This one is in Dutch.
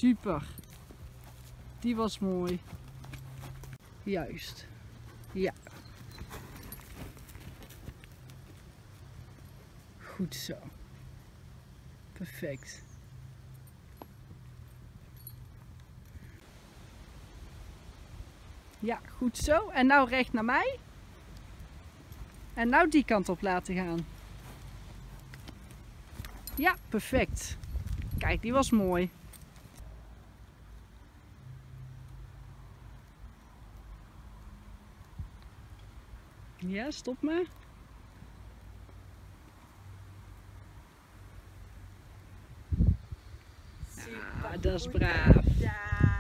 Super. Die was mooi. Juist. Ja. Goed zo. Perfect. Ja, goed zo. En nou recht naar mij. En nou die kant op laten gaan. Ja, perfect. Kijk, die was mooi. Ja, stop me. Ja, dat is braaf.